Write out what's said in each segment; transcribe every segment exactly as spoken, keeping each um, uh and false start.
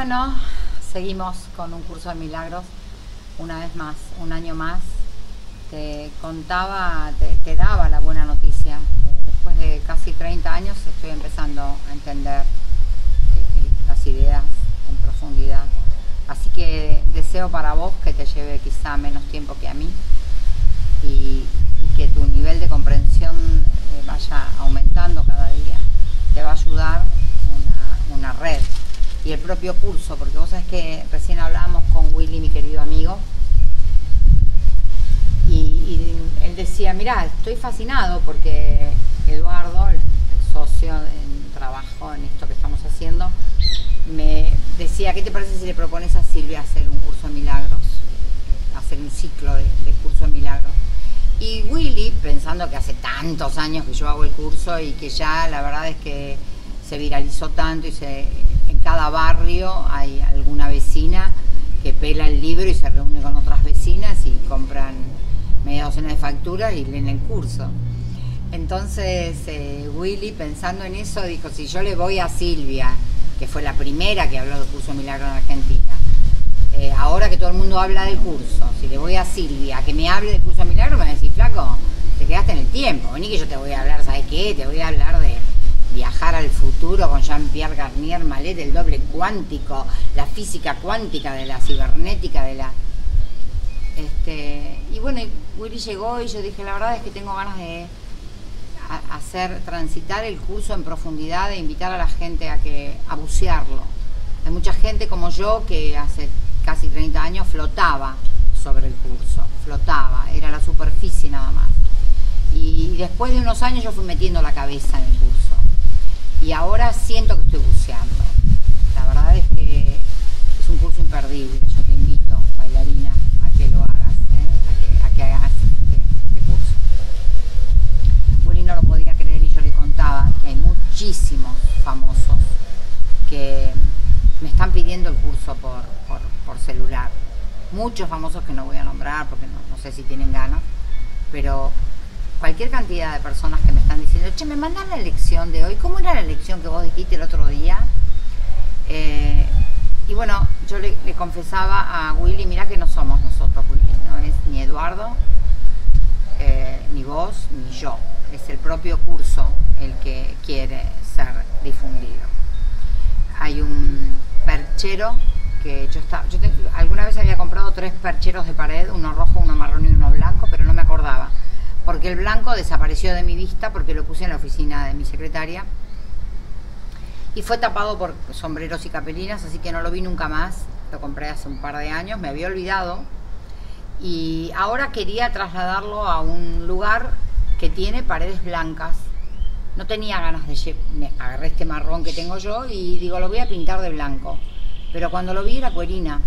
Bueno, seguimos con un curso de milagros, una vez más, un año más. Te contaba, te, te daba la buena noticia. Eh, después de casi treinta años estoy empezando a entender eh, las ideas en profundidad. Así que deseo para vos que te lleve quizá menos tiempo que a mí y, y que tu nivel de comprensión eh, vaya aumentando cada día. Te va a ayudar una, una red y el propio curso, porque vos sabés que recién hablábamos con Willy, mi querido amigo, y, y él decía, mirá, estoy fascinado porque Eduardo, el, el socio en trabajo en esto que estamos haciendo, me decía, ¿qué te parece si le propones a Silvia hacer un curso de milagros, hacer un ciclo de, de curso de milagros? Y Willy, pensando que hace tantos años que yo hago el curso y que ya la verdad es que se viralizó tanto y se, en cada barrio hay alguna vecina que pela el libro y se reúne con otras vecinas y compran media docena de facturas y leen el curso. Entonces eh, Willy, pensando en eso, dijo, si yo le voy a Silvia, que fue la primera que habló del curso de milagro en Argentina, eh, ahora que todo el mundo habla del curso, si le voy a Silvia que me hable del curso de milagro, me va a decir, flaco, te quedaste en el tiempo, vení que yo te voy a hablar, ¿sabes qué? Te voy a hablar de viajar al futuro con Jean-Pierre Garnier Mallet, el doble cuántico, la física cuántica de la cibernética, de la... Este, y bueno, Willy llegó y yo dije, la verdad es que tengo ganas de hacer transitar el curso en profundidad e invitar a la gente a que a bucearlo. Hay mucha gente como yo que hace casi treinta años flotaba sobre el curso, flotaba, era la superficie nada más. Y, y después de unos años yo fui metiendo la cabeza en el curso. Y ahora siento que estoy buceando. La verdad es que es un curso imperdible. Yo te invito, bailarina, a que lo hagas, ¿eh? a, que, a que hagas este, este curso. Willy no lo podía creer y yo le contaba que hay muchísimos famosos que me están pidiendo el curso por, por, por celular. Muchos famosos que no voy a nombrar porque no, no sé si tienen ganas, pero cualquier cantidad de personas que me están diciendo, che, me mandan la lección de hoy, ¿cómo era la lección que vos dijiste el otro día? Eh, y bueno, yo le, le confesaba a Willy, mirá que no somos nosotros, Willy, no es ni Eduardo, eh, ni vos, ni yo, es el propio curso el que quiere ser difundido. Hay un perchero que yo, está, yo te, alguna vez había comprado tres percheros de pared, uno rojo, uno marrón y uno blanco, pero no me acordaba. Porque el blanco desapareció de mi vista porque lo puse en la oficina de mi secretaria y fue tapado por sombreros y capelinas, así que no lo vi nunca más. Lo compré hace un par de años, me había olvidado y ahora quería trasladarlo a un lugar que tiene paredes blancas. No tenía ganas de llevar, me agarré este marrón que tengo yo y digo, lo voy a pintar de blanco, pero cuando lo vi era cuerina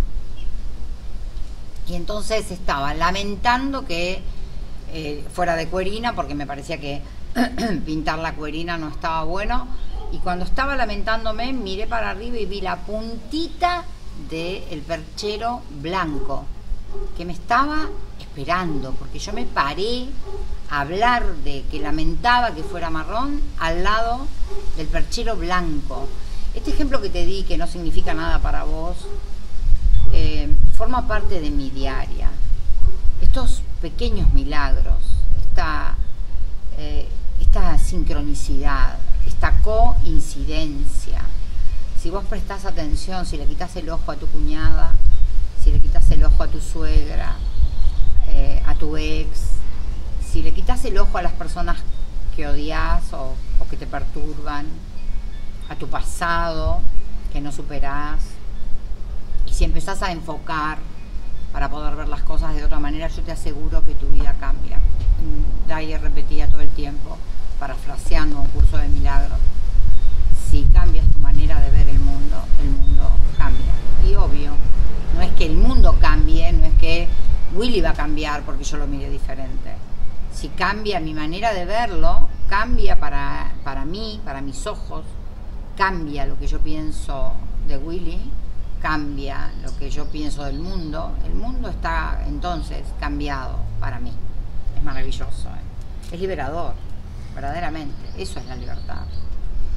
y entonces estaba lamentando que Eh, fuera de cuerina porque me parecía que pintar la cuerina no estaba bueno y cuando estaba lamentándome miré para arriba y vi la puntita del perchero blanco que me estaba esperando porque yo me paré a hablar de que lamentaba que fuera marrón al lado del perchero blanco. Este ejemplo que te di, que no significa nada para vos, eh, forma parte de mi diaria. Estos pequeños milagros, esta, eh, esta sincronicidad, esta coincidencia. Si vos prestás atención, si le quitas el ojo a tu cuñada, si le quitas el ojo a tu suegra, eh, a tu ex, si le quitas el ojo a las personas que odias o, o que te perturban, a tu pasado que no superás, y si empezás a enfocar para poder ver las cosas de otra manera, yo te aseguro que tu vida cambia. Dyer repetía todo el tiempo, parafraseando un curso de milagros, si cambias tu manera de ver el mundo, el mundo cambia. Y obvio, no es que el mundo cambie, no es que Willy va a cambiar porque yo lo mire diferente. Si cambia mi manera de verlo, cambia para, para mí, para mis ojos, cambia lo que yo pienso de Willy, cambia lo que yo pienso del mundo, el mundo está entonces cambiado para mí. Es maravilloso, ¿eh? Es liberador, verdaderamente, eso es la libertad.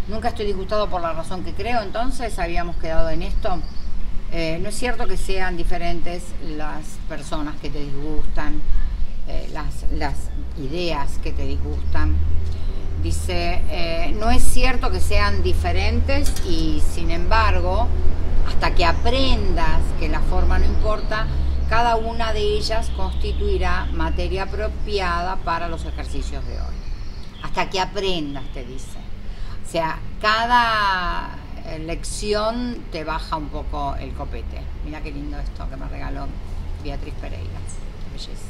Nunca estoy disgustado por la razón que creo, entonces habíamos quedado en esto. Eh, no es cierto que sean diferentes las personas que te disgustan, eh, las, las ideas que te disgustan. Dice, eh, no es cierto que sean diferentes y sin embargo, hasta que aprendas que la forma no importa, cada una de ellas constituirá materia apropiada para los ejercicios de hoy. Hasta que aprendas, te dice. O sea, cada lección te baja un poco el copete. Mira qué lindo esto que me regaló Beatriz Pereira. Qué belleza.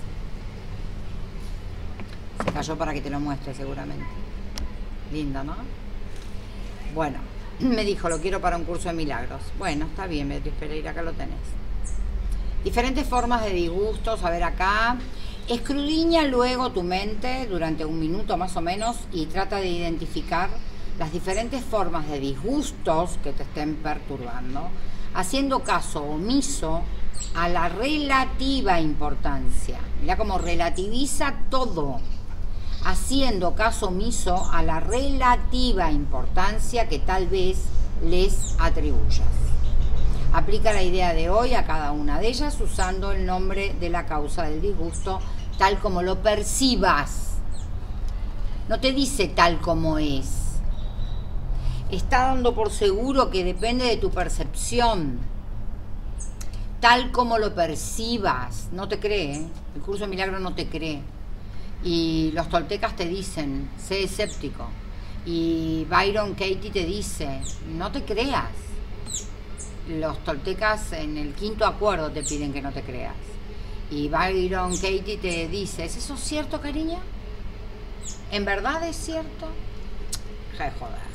Se cayó para que te lo muestre seguramente. Lindo, ¿no? Bueno, me dijo, lo quiero para un curso de milagros. Bueno, está bien, Beatriz Pereira, acá lo tenés. Diferentes formas de disgustos, a ver acá. Escudriña luego tu mente durante un minuto más o menos y trata de identificar las diferentes formas de disgustos que te estén perturbando, haciendo caso omiso a la relativa importancia. Mira cómo relativiza todo, haciendo caso omiso a la relativa importancia que tal vez les atribuyas. Aplica la idea de hoy a cada una de ellas usando el nombre de la causa del disgusto tal como lo percibas. No te dice tal como es. Está dando por seguro que depende de tu percepción. Tal como lo percibas. No te cree, ¿eh? El curso de milagro no te cree. Y los toltecas te dicen, sé escéptico. Y Byron Katie te dice, no te creas. Los toltecas en el quinto acuerdo te piden que no te creas. Y Byron Katie te dice, ¿es eso cierto, cariño? ¿En verdad es cierto? Ja, joder.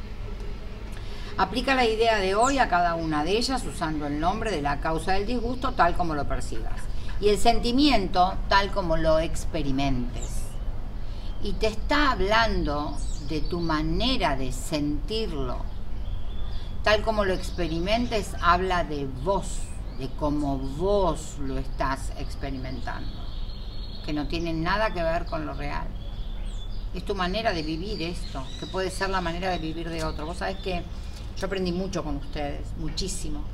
Aplica la idea de hoy a cada una de ellas usando el nombre de la causa del disgusto tal como lo percibas. Y el sentimiento tal como lo experimentes. Y te está hablando de tu manera de sentirlo. Tal como lo experimentes, habla de vos, de cómo vos lo estás experimentando, que no tiene nada que ver con lo real. Es tu manera de vivir esto, que puede ser la manera de vivir de otro. Vos sabés que yo aprendí mucho con ustedes, muchísimo,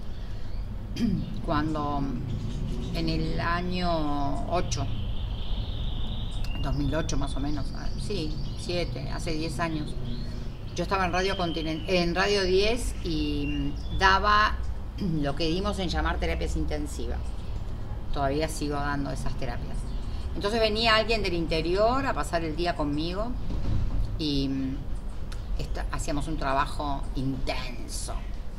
cuando en el año ocho, dos mil ocho más o menos, sí, siete, hace diez años, yo estaba en Radio Continent, en Radio diez y daba lo que dimos en llamar terapias intensivas. Todavía sigo dando esas terapias. Entonces venía alguien del interior a pasar el día conmigo y esta, hacíamos un trabajo intenso,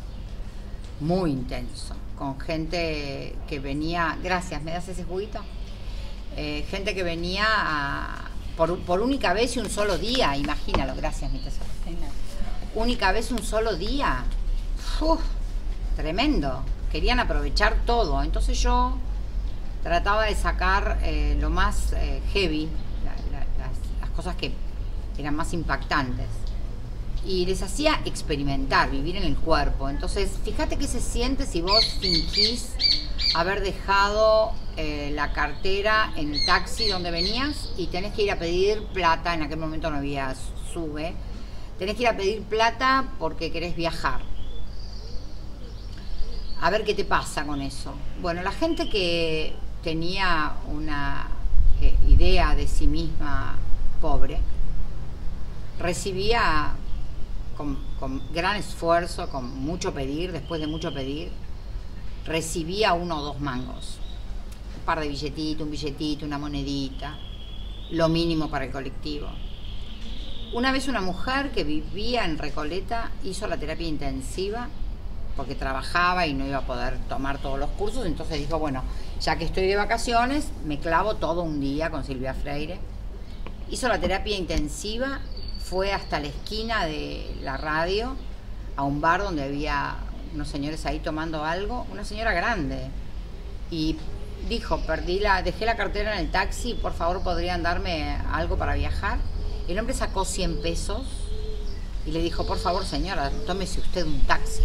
muy intenso, con gente que venía, gracias, ¿me das ese juguito? Eh, gente que venía a, por, por única vez y un solo día, imagínalo, gracias mi tesoro. Única vez un solo día. Uf, tremendo. Querían aprovechar todo. Entonces yo trataba de sacar eh, lo más eh, heavy, la, la, las, las cosas que eran más impactantes. Y les hacía experimentar, vivir en el cuerpo. Entonces, fíjate qué se siente si vos fingís haber dejado eh, la cartera en el taxi donde venías y tenés que ir a pedir plata. En aquel momento no había sube. Tenés que ir a pedir plata porque querés viajar. A ver qué te pasa con eso. Bueno, la gente que tenía una eh, idea de sí misma pobre, recibía con, con gran esfuerzo, con mucho pedir, después de mucho pedir, recibía uno o dos mangos. Un par de billetitos, un billetito, una monedita, lo mínimo para el colectivo. Una vez una mujer que vivía en Recoleta hizo la terapia intensiva porque trabajaba y no iba a poder tomar todos los cursos, entonces dijo, bueno, ya que estoy de vacaciones, me clavo todo un día con Silvia Freire. Hizo la terapia intensiva, fue hasta la esquina de la radio, a un bar donde había unos señores ahí tomando algo, una señora grande, y dijo, perdí la, dejé la cartera en el taxi, por favor podrían darme algo para viajar. El hombre sacó cien pesos y le dijo, por favor señora, tómese usted un taxi.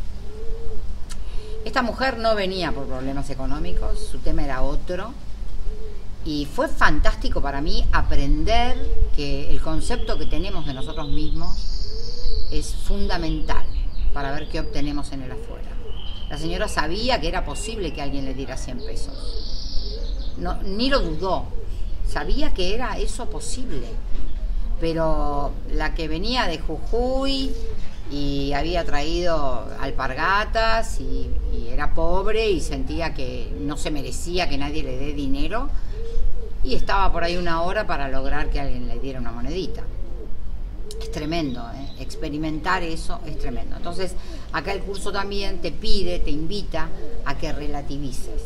Esta mujer no venía por problemas económicos, su tema era otro. Y fue fantástico para mí aprender que el concepto que tenemos de nosotros mismos es fundamental para ver qué obtenemos en el afuera. La señora sabía que era posible que alguien le diera cien pesos. No, ni lo dudó. Sabía que era eso posible. Pero la que venía de Jujuy y había traído alpargatas y, y era pobre y sentía que no se merecía que nadie le dé dinero y estaba por ahí una hora para lograr que alguien le diera una monedita. Es tremendo, ¿eh? Experimentar eso es tremendo. Entonces, acá el curso también te pide, te invita a que relativices.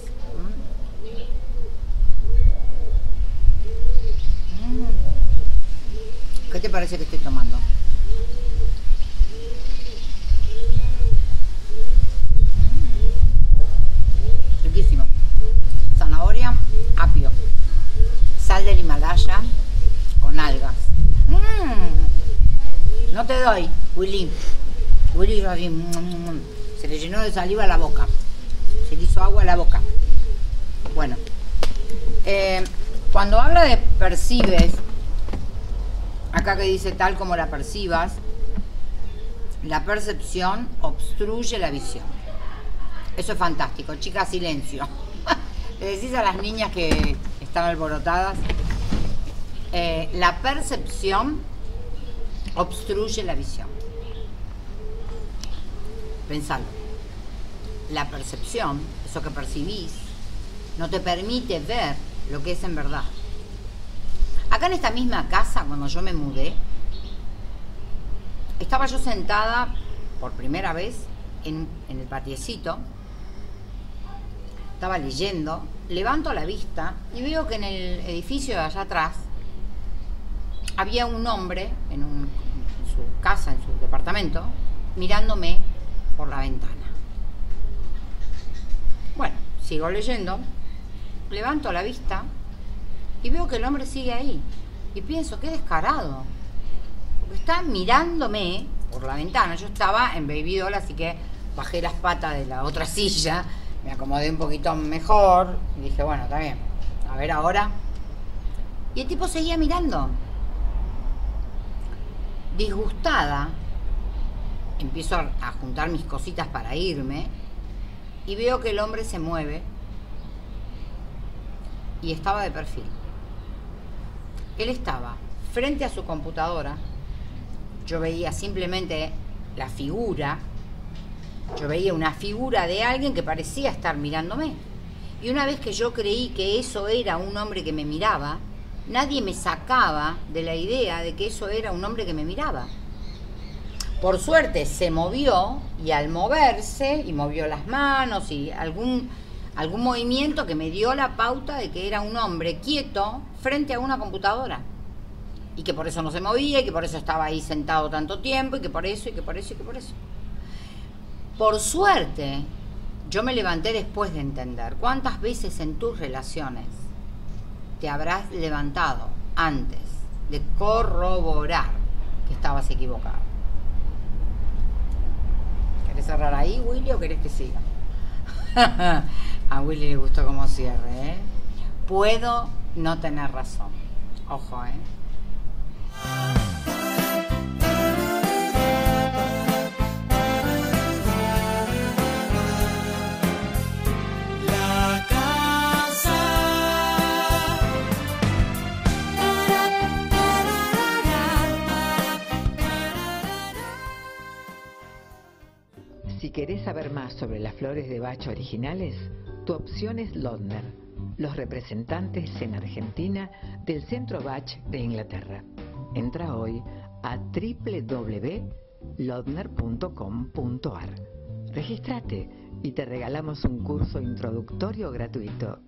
¿Mm? ¿Qué te parece que estoy tomando? Mm. Riquísimo. Zanahoria, apio, sal del Himalaya con algas. Mm. No te doy, Willy. Willy así, se le llenó de saliva la boca. Se le hizo agua a la boca. Bueno, eh, cuando habla de percibes, acá que dice tal como la percibas, la percepción obstruye la visión. Eso es fantástico. Chicas, silencio. Le decís a las niñas que están alborotadas, eh, la percepción obstruye la visión. Pensalo. La percepción, eso que percibís, no te permite ver lo que es en verdad. Acá en esta misma casa, cuando yo me mudé, estaba yo sentada por primera vez en, en el patiecito, estaba leyendo, levanto la vista y veo que en el edificio de allá atrás había un hombre en, un, en su casa, en su departamento, mirándome por la ventana. Bueno, sigo leyendo, levanto la vista y veo que el hombre sigue ahí. Y pienso, qué descarado. Porque está mirándome por la ventana. Yo estaba en Baby Doll, así que bajé las patas de la otra silla, me acomodé un poquito mejor y dije, bueno, está bien, a ver ahora. Y el tipo seguía mirando. Disgustada, empiezo a juntar mis cositas para irme y veo que el hombre se mueve y estaba de perfil. Él estaba frente a su computadora, yo veía simplemente la figura, yo veía una figura de alguien que parecía estar mirándome. Y una vez que yo creí que eso era un hombre que me miraba, nadie me sacaba de la idea de que eso era un hombre que me miraba. Por suerte se movió y al moverse, y movió las manos y algún, algún movimiento que me dio la pauta de que era un hombre quieto frente a una computadora. Y que por eso no se movía, y que por eso estaba ahí sentado tanto tiempo, y que por eso, y que por eso, y que por eso. Por suerte, yo me levanté después de entender. ¿Cuántas veces en tus relaciones te habrás levantado antes de corroborar que estabas equivocado? ¿Querés cerrar ahí, Willy, o querés que siga? A Willy le gustó como cierre, ¿eh? Puedo no tener razón. Ojo, ¿eh? Si querés saber más sobre las flores de Bach originales, tu opción es Lodner, los representantes en Argentina del Centro Bach de Inglaterra. Entra hoy a doble u doble u doble u punto lodner punto com punto a r. Regístrate y te regalamos un curso introductorio gratuito.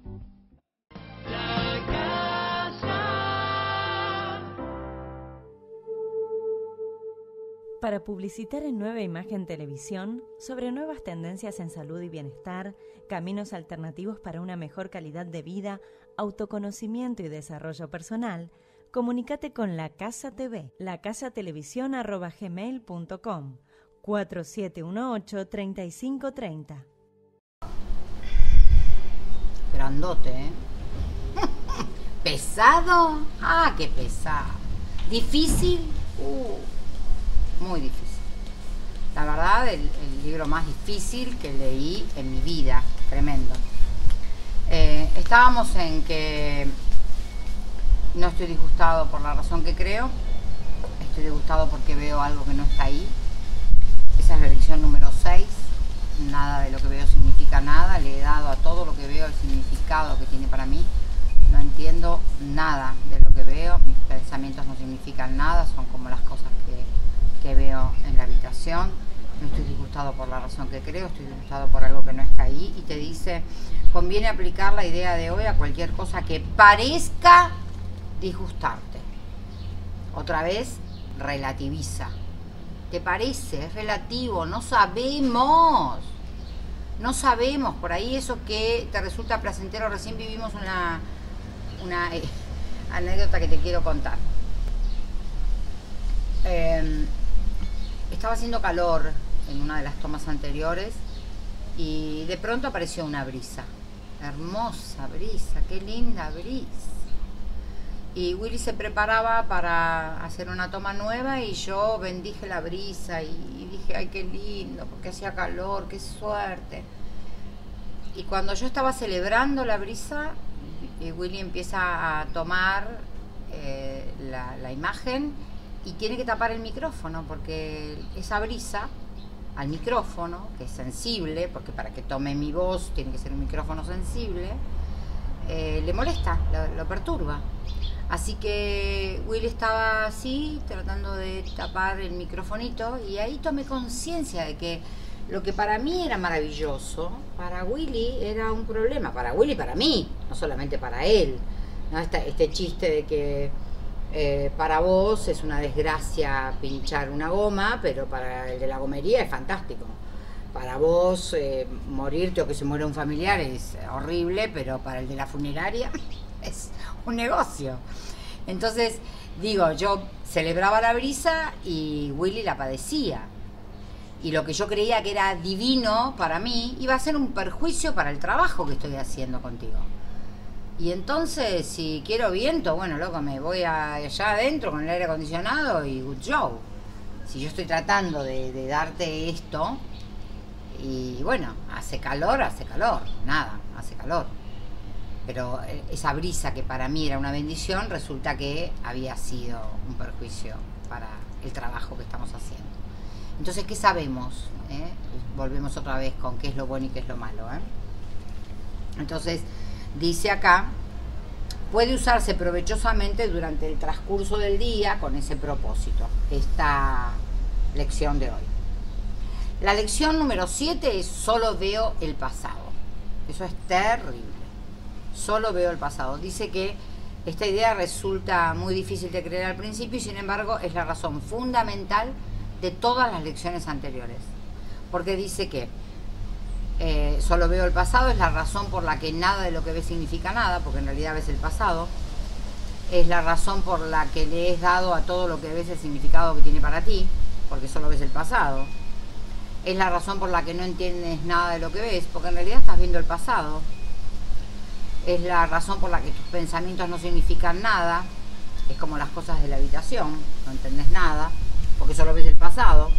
Para publicitar en Nueva Imagen Televisión sobre nuevas tendencias en salud y bienestar, caminos alternativos para una mejor calidad de vida, autoconocimiento y desarrollo personal, comunícate con La Casa T V, lacasatelevisión arroba gmail punto com, cuatro siete uno ocho, tres cinco tres cero. Grandote, ¿eh? ¿Pesado? Ah, qué pesado. ¿Difícil? Uh, muy difícil. el, el libro más difícil que leí en mi vida, tremendo. Eh, estábamos en que no estoy disgustado por la razón que creo, estoy disgustado porque veo algo que no está ahí. Esa es la lección número seis. Nada de lo que veo significa nada, le he dado a todo lo que veo el significado que tiene para mí. No entiendo nada de lo que veo, mis pensamientos no significan nada, son como las cosas que, que veo en la habitación. No estoy disgustado por la razón que creo, estoy disgustado por algo que no está ahí. Y te dice, conviene aplicar la idea de hoy a cualquier cosa que parezca disgustarte. Otra vez, relativiza. ¿Te parece? Es relativo, no sabemos. No sabemos, por ahí eso que te resulta placentero. Recién vivimos una, una eh, anécdota que te quiero contar. Eh, estaba haciendo calor en una de las tomas anteriores y de pronto apareció una brisa. Hermosa brisa, qué linda brisa. Y Willy se preparaba para hacer una toma nueva y yo bendije la brisa y, y dije, ay, qué lindo, porque hacía calor, qué suerte. Y cuando yo estaba celebrando la brisa, y Willy empieza a tomar eh, la, la imagen y tiene que tapar el micrófono, porque esa brisa al micrófono, que es sensible, porque para que tome mi voz tiene que ser un micrófono sensible, eh, le molesta, lo, lo perturba. Así que Willy estaba así, tratando de tapar el microfonito, y ahí tomé conciencia de que lo que para mí era maravilloso, para Willy era un problema. Para Willy y para mí, no solamente para él. ¿No? Este, este chiste de que eh, para vos es una desgracia pinchar una goma, pero para el de la gomería es fantástico. Para vos eh, morirte o que se muera un familiar es horrible, pero para el de la funeraria es un negocio. Entonces, digo, yo celebraba la brisa y Willy la padecía. Y lo que yo creía que era divino para mí iba a ser un perjuicio para el trabajo que estoy haciendo contigo. Y entonces, si quiero viento, bueno, loco, me voy a, allá adentro con el aire acondicionado y good job. Si yo estoy tratando de, de darte esto, y bueno, hace calor, hace calor, nada, hace calor. Pero esa brisa que para mí era una bendición, resulta que había sido un perjuicio para el trabajo que estamos haciendo. Entonces, ¿qué sabemos? ¿Eh? Volvemos otra vez con qué es lo bueno y qué es lo malo. ¿eh? Entonces, dice acá, puede usarse provechosamente durante el transcurso del día con ese propósito, esta lección de hoy. La lección número siete es solo veo el pasado. Eso es terrible. Solo veo el pasado. Dice que esta idea resulta muy difícil de creer al principio y sin embargo es la razón fundamental de todas las lecciones anteriores. Porque dice que eh, solo veo el pasado es la razón por la que nada de lo que ves significa nada, porque en realidad ves el pasado. Es la razón por la que le has dado a todo lo que ves el significado que tiene para ti, porque solo ves el pasado. Es la razón por la que no entiendes nada de lo que ves, porque en realidad estás viendo el pasado. Es la razón por la que tus pensamientos no significan nada. Es como las cosas de la habitación, no entendés nada, porque solo ves el pasado.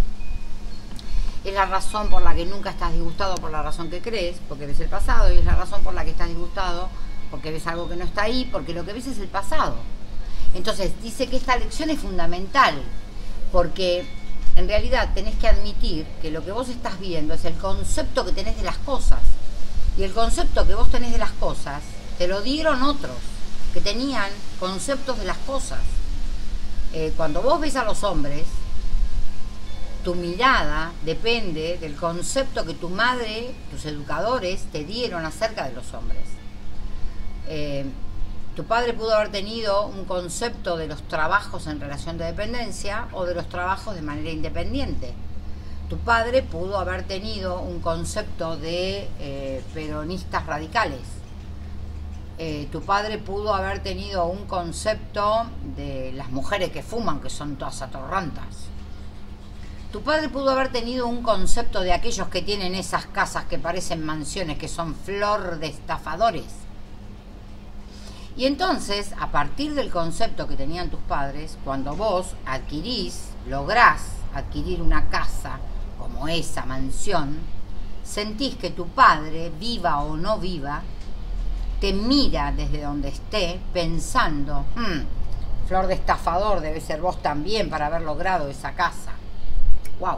Es la razón por la que nunca estás disgustado por la razón que crees, porque ves el pasado. Y es la razón por la que estás disgustado porque ves algo que no está ahí, porque lo que ves es el pasado. Entonces dice que esta lección es fundamental, porque en realidad tenés que admitir que lo que vos estás viendo es el concepto que tenés de las cosas. Y el concepto que vos tenés de las cosas te lo dieron otros que tenían conceptos de las cosas. Eh, cuando vos ves a los hombres, tu mirada depende del concepto que tu madre, tus educadores te dieron acerca de los hombres. Eh, tu padre pudo haber tenido un concepto de los trabajos en relación de dependencia o de los trabajos de manera independiente. Tu padre pudo haber tenido un concepto de eh, peronistas radicales. Eh, tu padre pudo haber tenido un concepto de las mujeres que fuman, que son todas atorrantas. Tu padre pudo haber tenido un concepto de aquellos que tienen esas casas que parecen mansiones, que son flor de estafadores. Y entonces, a partir del concepto que tenían tus padres, cuando vos adquirís, lográs adquirir una casa como esa mansión, sentís que tu padre, viva o no viva, te mira desde donde esté pensando, hmm, flor de estafador, debe ser vos también para haber logrado esa casa. ¡Wow!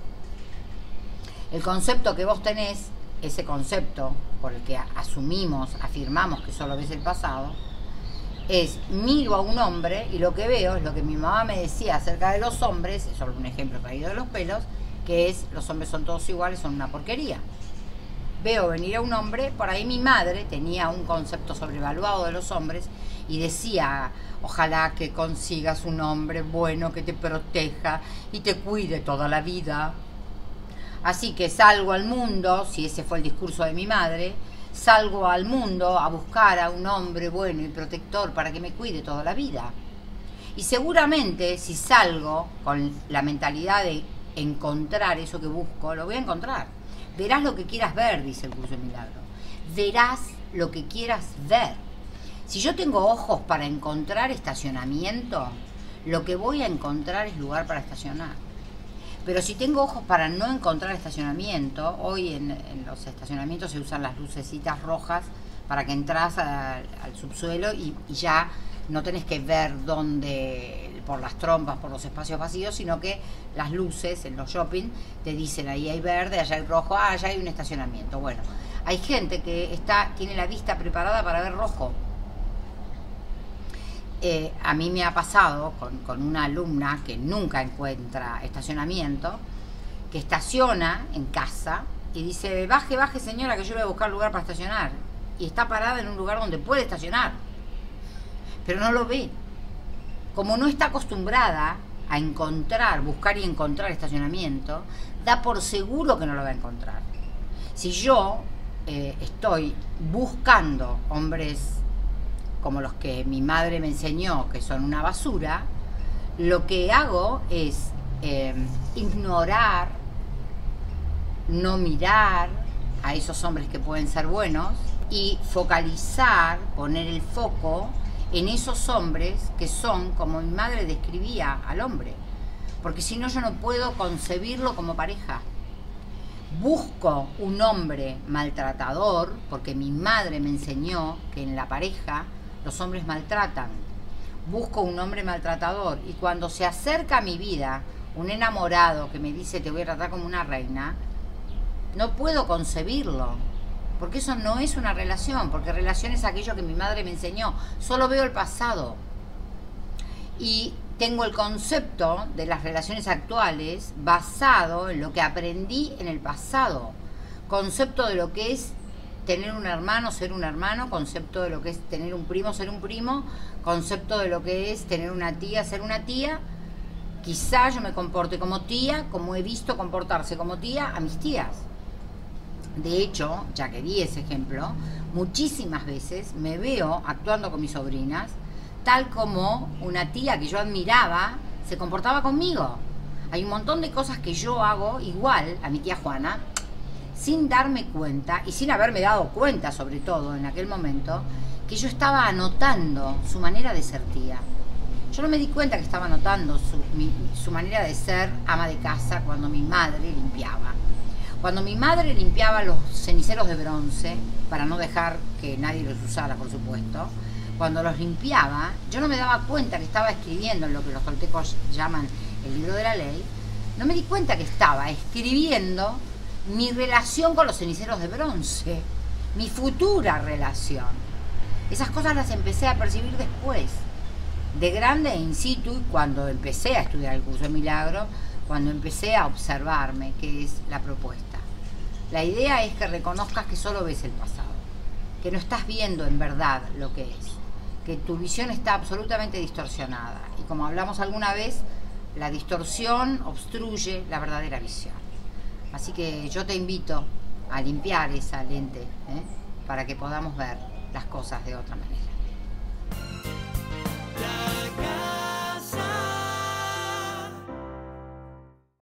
El concepto que vos tenés, ese concepto por el que asumimos, afirmamos que solo ves el pasado, es miro a un hombre y lo que veo es lo que mi mamá me decía acerca de los hombres, es solo un ejemplo traído de los pelos, que es los hombres son todos iguales, son una porquería. Veo venir a un hombre, por ahí mi madre tenía un concepto sobrevaluado de los hombres y decía, ojalá que consigas un hombre bueno que te proteja y te cuide toda la vida. Así que salgo al mundo, si ese fue el discurso de mi madre, salgo al mundo a buscar a un hombre bueno y protector para que me cuide toda la vida. Y seguramente si salgo con la mentalidad de encontrar eso que busco, lo voy a encontrar. Verás lo que quieras ver, dice el curso de milagro. Verás lo que quieras ver. Si yo tengo ojos para encontrar estacionamiento, lo que voy a encontrar es lugar para estacionar. Pero si tengo ojos para no encontrar estacionamiento, hoy en, en los estacionamientos se usan las lucecitas rojas para que entras a, al subsuelo y, y ya no tenés que ver dónde, por las trompas, por los espacios vacíos, sino que las luces en los shopping te dicen ahí hay verde, allá hay rojo, ah, allá hay un estacionamiento. Bueno, hay gente que está, tiene la vista preparada para ver rojo. Eh, a mí me ha pasado con, con una alumna que nunca encuentra estacionamiento, que estaciona en casa y dice, baje, baje señora que yo voy a buscar lugar para estacionar. Y está parada en un lugar donde puede estacionar, pero no lo ve. Como no está acostumbrada a encontrar, buscar y encontrar estacionamiento, da por seguro que no lo va a encontrar. Si yo eh, estoy buscando hombres como los que mi madre me enseñó, que son una basura, lo que hago es eh, ignorar, no mirar a esos hombres que pueden ser buenos y focalizar, poner el foco en esos hombres que son como mi madre describía al hombre, porque si no yo no puedo concebirlo como pareja. Busco un hombre maltratador, porque mi madre me enseñó que en la pareja los hombres maltratan. Busco un hombre maltratador y cuando se acerca a mi vida un enamorado que me dice te voy a tratar como una reina, no puedo concebirlo, porque eso no es una relación, porque relación es aquello que mi madre me enseñó. Solo veo el pasado y tengo el concepto de las relaciones actuales basado en lo que aprendí en el pasado, concepto de lo que es tener un hermano, ser un hermano, concepto de lo que es tener un primo, ser un primo, concepto de lo que es tener una tía, ser una tía. Quizá yo me comporte como tía, como he visto comportarse como tía a mis tías. De hecho, ya que di ese ejemplo, muchísimas veces me veo actuando con mis sobrinas tal como una tía que yo admiraba se comportaba conmigo. Hay un montón de cosas que yo hago igual a mi tía Juana, sin darme cuenta y sin haberme dado cuenta, sobre todo en aquel momento, que yo estaba anotando su manera de ser tía. Yo no me di cuenta que estaba anotando su, mi, su manera de ser ama de casa cuando mi madre limpiaba. Cuando mi madre limpiaba los ceniceros de bronce, para no dejar que nadie los usara, por supuesto, cuando los limpiaba, yo no me daba cuenta que estaba escribiendo en lo que los toltecos llaman el libro de la ley, no me di cuenta que estaba escribiendo mi relación con los ceniceros de bronce, mi futura relación. Esas cosas las empecé a percibir después, de grande in situ, cuando empecé a estudiar el curso de milagro, cuando empecé a observarme, que es la propuesta. La idea es que reconozcas que solo ves el pasado, que no estás viendo en verdad lo que es, que tu visión está absolutamente distorsionada. Y como hablamos alguna vez, la distorsión obstruye la verdadera visión. Así que yo te invito a limpiar esa lente, ¿eh? para que podamos ver las cosas de otra manera.